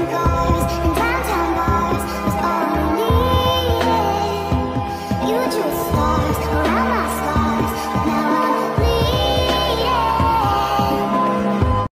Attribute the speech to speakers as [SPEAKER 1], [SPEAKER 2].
[SPEAKER 1] cigars and downtown bars was all we needed. You drew stars around my